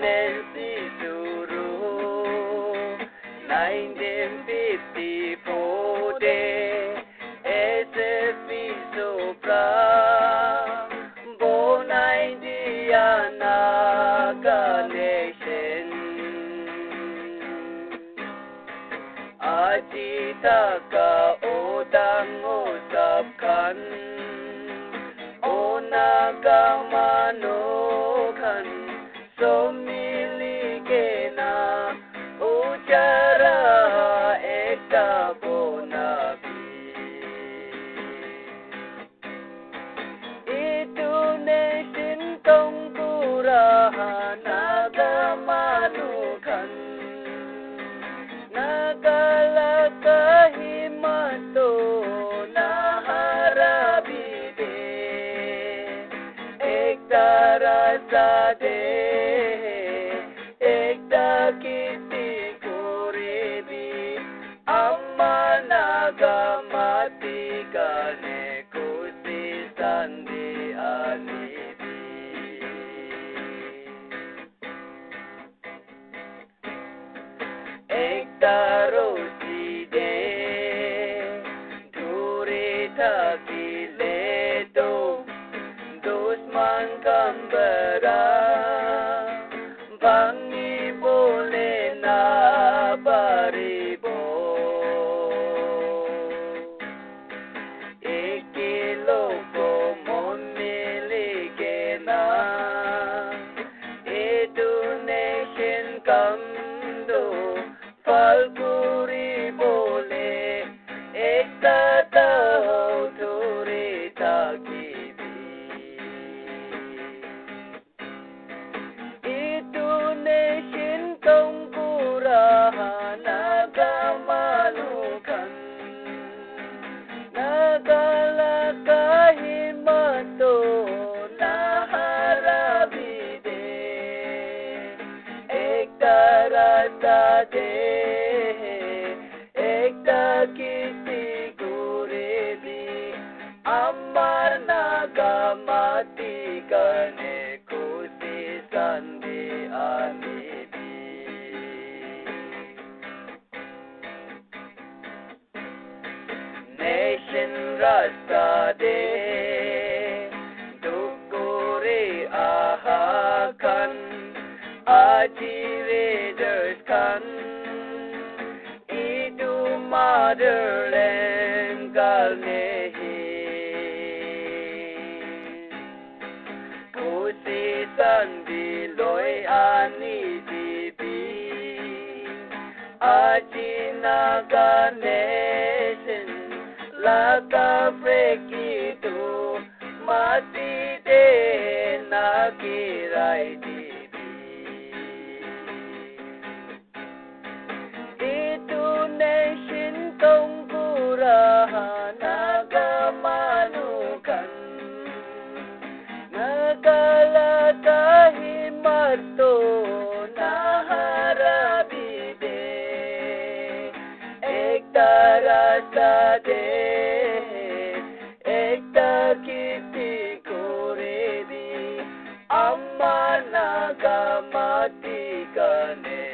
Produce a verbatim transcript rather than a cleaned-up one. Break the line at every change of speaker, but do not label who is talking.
nineteen fifty-four day S F P Sopra born Indiana Nation Ajitaka Odang Osapkan Onagamanokan Somiligena Uchara Ekta Bonabi Itu nation Tongkuraha Nagamanukan Nagalakahimato Naharabide Ekta Rasade Ekta Kiti Kuribi Amma Nagamati Kane Kusi Sandi Anibi Ekta Roside Durita Kileto Dosman Kambara Bangi Bole Na Baribo Ikiloko Momiligena Edu Nation Kamdo Falguri Bole Ekta Tao Turita Kibi Itu nation Tongkuraha Nagamanukan Nagalakahimato Naharabide Ekta Rasade Ekta Kiti Gurebi Amar Nagamati Kane Kusi Sandi Anibi Nation Rasade Dukure Ahakan Aji Raiders Kan Itu Motherland Galnehi Kusi Sandi Loy Ani Dibi Aji Naga Nation Laka Frekitu Mati De Nakirai Dibi Itu nation Tongkuraha Nagamanukan Nagalakahimato Naharabide Ekta Rasade Ekta Kiti Kuribi Amma Nagamati Kane